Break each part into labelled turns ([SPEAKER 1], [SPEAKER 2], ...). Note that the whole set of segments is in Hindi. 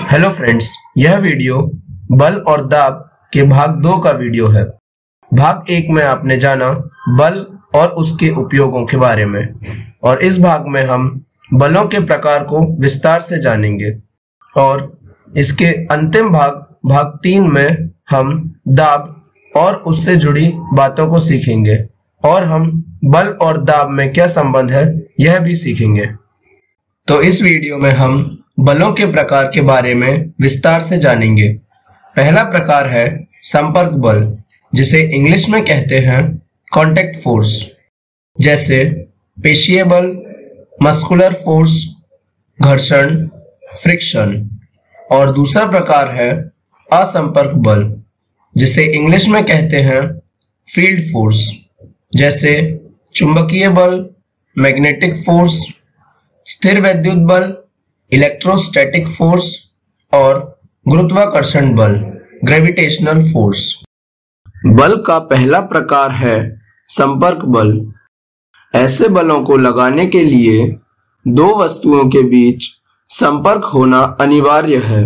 [SPEAKER 1] हेलो फ्रेंड्स, यह वीडियो बल और दाब के भाग 2 का वीडियो है। भाग 1 में आपने जाना बल और उसके उपयोगों के बारे में, और इस भाग में हम बलों के प्रकार को विस्तार से जानेंगे। और इसके अंतिम भाग 3 में हम दाब और उससे जुड़ी बातों को सीखेंगे, और हम बल और दाब में क्या संबंध है यह भी सीखेंगे। तो इस वीडियो में हम बलों के प्रकार के बारे में विस्तार से जानेंगे। पहला प्रकार है संपर्क बल, जिसे इंग्लिश में कहते हैं कॉन्टैक्ट फोर्स, जैसे पेशीय बल, मस्कुलर फोर्स, घर्षण, फ्रिक्शन। और दूसरा प्रकार है असंपर्क बल, जिसे इंग्लिश में कहते हैं फील्ड फोर्स, जैसे चुंबकीय बल, मैग्नेटिक फोर्स, स्थिर वैद्युत बल, इलेक्ट्रोस्टैटिक फोर्स और गुरुत्वाकर्षण बल, ग्रेविटेशनल फोर्स। बल का पहला प्रकार है संपर्क बल। ऐसे बलों को लगाने के लिए दो वस्तुओं के बीच संपर्क होना अनिवार्य है,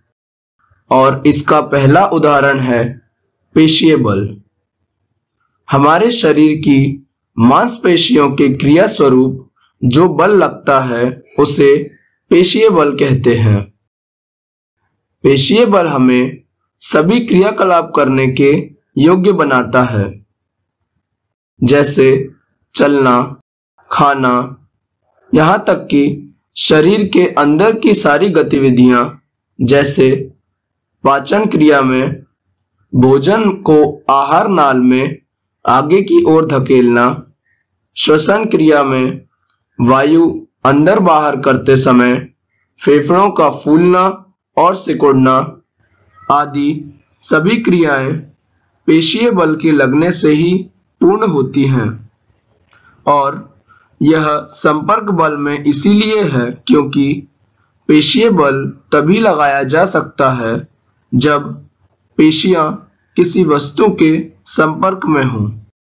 [SPEAKER 1] और इसका पहला उदाहरण है पेशीय बल। हमारे शरीर की मांसपेशियों के क्रिया स्वरूप जो बल लगता है उसे पेशीय बल कहते हैं। पेशीय बल हमें सभी क्रियाकलाप करने के योग्य बनाता है, जैसे चलना, खाना, यहाँ तक कि शरीर के अंदर की सारी गतिविधियां, जैसे पाचन क्रिया में भोजन को आहार नाल में आगे की ओर धकेलना, श्वसन क्रिया में वायु अंदर बाहर करते समय फेफड़ों का फूलना और सिकुड़ना आदि सभी क्रियाएं पेशीय बल के लगने से ही पूर्ण होती हैं। और यह संपर्क बल में इसीलिए है क्योंकि पेशीय बल तभी लगाया जा सकता है जब पेशियां किसी वस्तु के संपर्क में हों।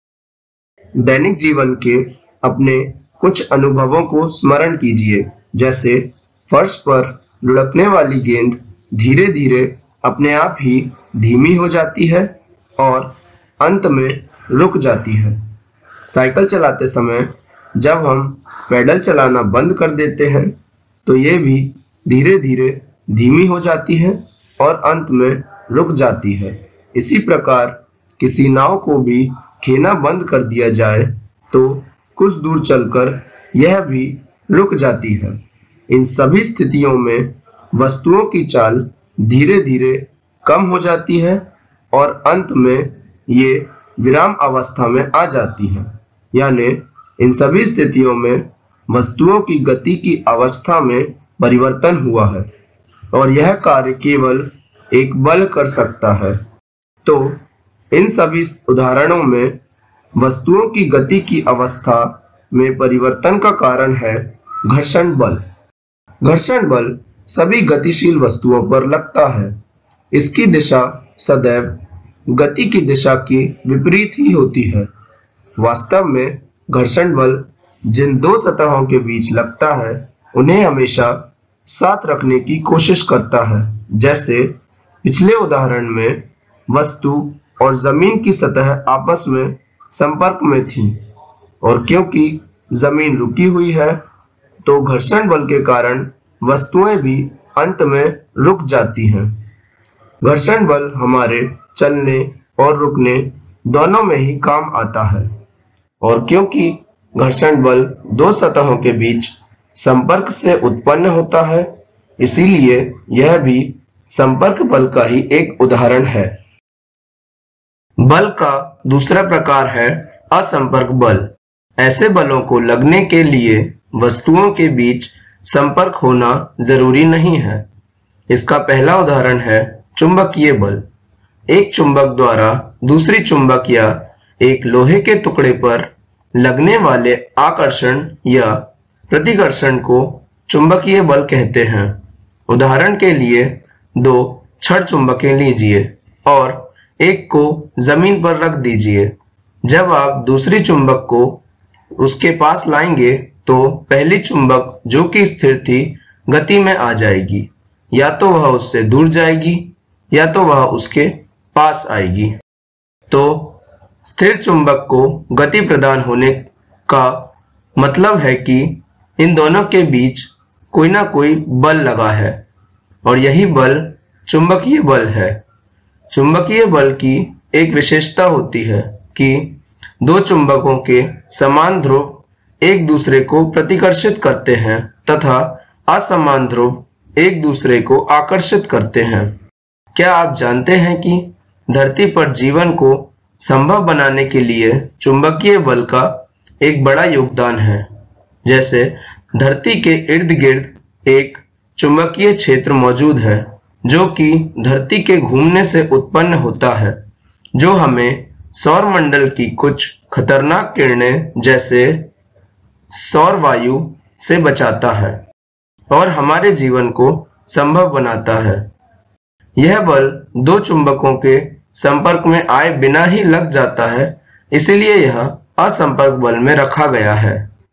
[SPEAKER 1] दैनिक जीवन के अपने कुछ अनुभवों को स्मरण कीजिए, जैसे फर्श पर लुढ़कने वाली गेंद धीरे धीरे अपने आप ही धीमी हो जाती है और अंत में रुक जाती है। साइकिल चलाते समय जब हम पैडल चलाना बंद कर देते हैं तो ये भी धीरे धीरे धीमी हो जाती है और अंत में रुक जाती है। इसी प्रकार किसी नाव को भी खेना बंद कर दिया जाए तो कुछ दूर चलकर यह भी रुक जाती है। इन सभी स्थितियों में वस्तुओं की चाल धीरे धीरे कम हो जाती है और अंत में ये विराम अवस्था में आ जाती है। यानी इन सभी स्थितियों में वस्तुओं की गति की अवस्था में परिवर्तन हुआ है, और यह कार्य केवल एक बल कर सकता है। तो इन सभी उदाहरणों में वस्तुओं की गति की अवस्था में परिवर्तन का कारण है घर्षण बल। घर्षण बल सभी गतिशील वस्तुओं पर लगता है। इसकी दिशा सदैव गति की दिशा के विपरीत ही होती है। वास्तव में घर्षण बल जिन दो सतहों के बीच लगता है उन्हें हमेशा साथ रखने की कोशिश करता है। जैसे पिछले उदाहरण में वस्तु और जमीन की सतह आपस में संपर्क में थी, और क्योंकि जमीन रुकी हुई है तो घर्षण बल के कारण वस्तुएं भी अंत में रुक जाती हैं। घर्षण बल हमारे चलने और रुकने दोनों में ही काम आता है, और क्योंकि घर्षण बल दो सतहों के बीच संपर्क से उत्पन्न होता है, इसीलिए यह भी संपर्क बल का ही एक उदाहरण है। बल का दूसरा प्रकार है असंपर्क बल। ऐसे बलों को लगने के लिए वस्तुओं के बीच संपर्क होना जरूरी नहीं है। इसका पहला उदाहरण है चुंबकीय बल। एक चुंबक द्वारा दूसरी चुंबक या एक लोहे के टुकड़े पर लगने वाले आकर्षण या प्रतिकर्षण को चुंबकीय बल कहते हैं। उदाहरण के लिए दो छड़ चुंबकें लीजिए और एक को जमीन पर रख दीजिए। जब आप दूसरी चुंबक को उसके पास लाएंगे तो पहली चुंबक जो कि स्थिर थी गति में आ जाएगी, या तो वह उससे दूर जाएगी या तो वह उसके पास आएगी। तो स्थिर चुंबक को गति प्रदान होने का मतलब है कि इन दोनों के बीच कोई ना कोई बल लगा है और यही बल चुंबकीय बल है। चुंबकीय बल की एक विशेषता होती है कि दो चुंबकों के समान ध्रुव एक दूसरे को प्रतिकर्षित करते हैं तथा असमान ध्रुव एक दूसरे को आकर्षित करते हैं। क्या आप जानते हैं कि धरती पर जीवन को संभव बनाने के लिए चुंबकीय बल का एक बड़ा योगदान है। जैसे धरती के इर्द गिर्द एक चुंबकीय क्षेत्र मौजूद है जो कि धरती के घूमने से उत्पन्न होता है, जो हमें सौर मंडल की कुछ खतरनाक किरणें जैसे सौर वायु से बचाता है और हमारे जीवन को संभव बनाता है। यह बल दो चुंबकों के संपर्क में आए बिना ही लग जाता है, इसीलिए यह असंपर्क बल में रखा गया है।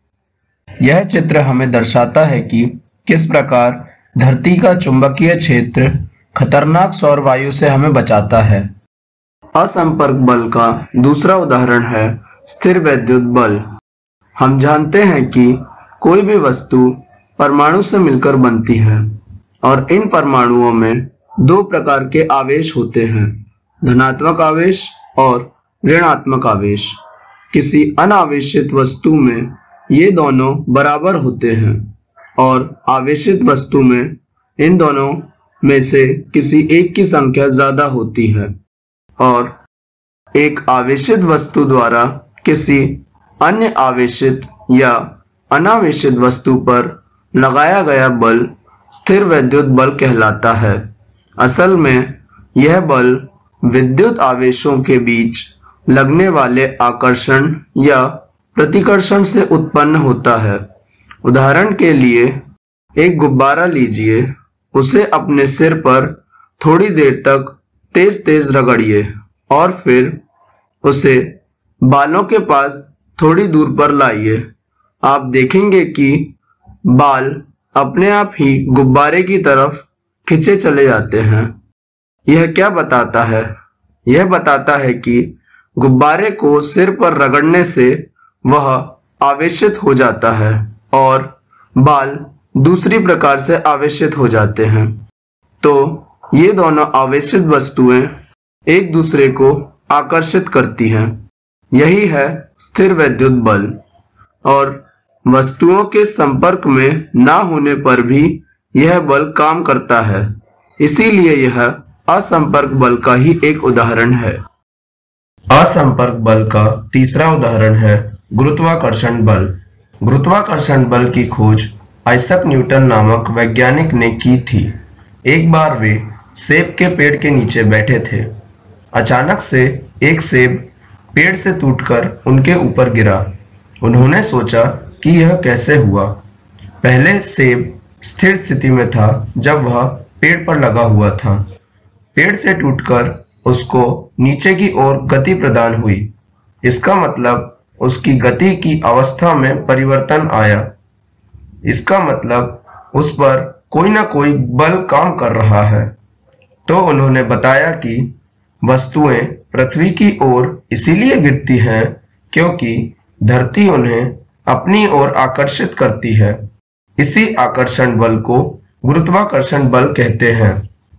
[SPEAKER 1] यह चित्र हमें दर्शाता है कि किस प्रकार धरती का चुंबकीय क्षेत्र खतरनाक सौर वायु से हमें बचाता है। असंपर्क बल का दूसरा उदाहरण है स्थिर वैद्युत बल। हम जानते हैं कि कोई भी वस्तु परमाणु से मिलकर बनती है और इन परमाणुओं में दो प्रकार के आवेश होते हैं, धनात्मक आवेश और ऋणात्मक आवेश। किसी अनावेशित वस्तु में ये दोनों बराबर होते हैं और आवेशित वस्तु में इन दोनों में से किसी एक की संख्या ज्यादा होती है और एक आवेशित वस्तु द्वारा किसी अन्य आवेशित या अनावेशित वस्तु पर लगाया गया बल स्थिर वैद्युत बल कहलाता है। असल में यह बल विद्युत आवेशों के बीच लगने वाले आकर्षण या प्रतिकर्षण से उत्पन्न होता है। उदाहरण के लिए एक गुब्बारा लीजिए, उसे अपने सिर पर थोड़ी देर तक तेज तेज रगड़िए और फिर उसे बालों के पास थोड़ी दूर पर लाइए। आप देखेंगे कि बाल अपने आप ही गुब्बारे की तरफ खिंचे चले जाते हैं। यह क्या बताता है? यह बताता है कि गुब्बारे को सिर पर रगड़ने से वह आवेशित हो जाता है और बाल दूसरी प्रकार से आवेशित हो जाते हैं। तो ये दोनों आवेशित वस्तुएं एक दूसरे को आकर्षित करती हैं। यही है स्थिर वैद्युत बल और वस्तुओं के संपर्क में ना होने पर भी यह बल काम करता है। इसीलिए यह असंपर्क बल का ही एक उदाहरण है। असंपर्क बल का तीसरा उदाहरण है गुरुत्वाकर्षण बल। गुरुत्वाकर्षण बल की खोज आइजैक न्यूटन नामक वैज्ञानिक ने की थी। एक बार वे सेब के पेड़ के नीचे बैठे थे। अचानक से एक सेब पेड़ से टूटकर उनके ऊपर गिरा। उन्होंने सोचा कि यह कैसे हुआ। पहले सेब स्थिर स्थिति में था जब वह पेड़ पर लगा हुआ था। पेड़ से टूटकर उसको नीचे की ओर गति प्रदान हुई। इसका मतलब उसकी गति की अवस्था में परिवर्तन आया। इसका मतलब उस पर कोई ना कोई बल काम कर रहा है। तो उन्होंने बताया कि वस्तुएं पृथ्वी की ओर इसीलिए गिरती हैं क्योंकि धरती उन्हें अपनी ओर आकर्षित करती है। इसी आकर्षण बल को गुरुत्वाकर्षण बल कहते हैं।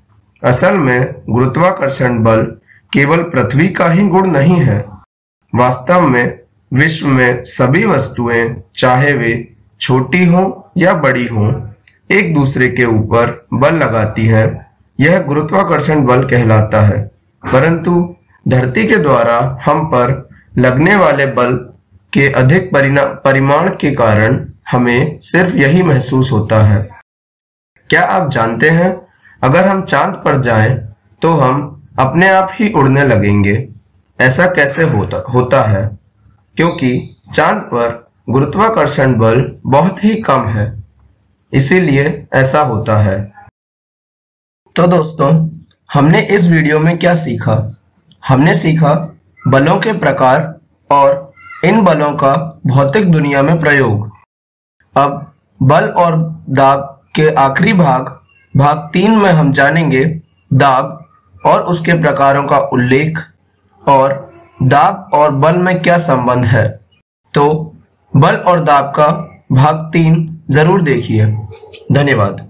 [SPEAKER 1] असल में गुरुत्वाकर्षण बल केवल पृथ्वी का ही गुण नहीं है। वास्तव में विश्व में सभी वस्तुएं, चाहे वे छोटी हों या बड़ी हों, एक दूसरे के ऊपर बल लगाती हैं। यह गुरुत्वाकर्षण बल कहलाता है। परंतु धरती के द्वारा हम पर लगने वाले बल के अधिक परिमाण के कारण हमें सिर्फ यही महसूस होता है। क्या आप जानते हैं, अगर हम चांद पर जाएं तो हम अपने आप ही उड़ने लगेंगे। ऐसा कैसे होता है? क्योंकि चांद पर गुरुत्वाकर्षण बल बहुत ही कम है, इसीलिए ऐसा होता है। तो दोस्तों, हमने इस वीडियो में क्या सीखा? हमने सीखा बलों के प्रकार और इन बलों का भौतिक दुनिया में प्रयोग। अब बल और दाब के आखिरी भाग भाग 3 में हम जानेंगे दाब और उसके प्रकारों का उल्लेख और दाब और बल में क्या संबंध है। तो बल और दाब का भाग 3 जरूर देखिए। धन्यवाद।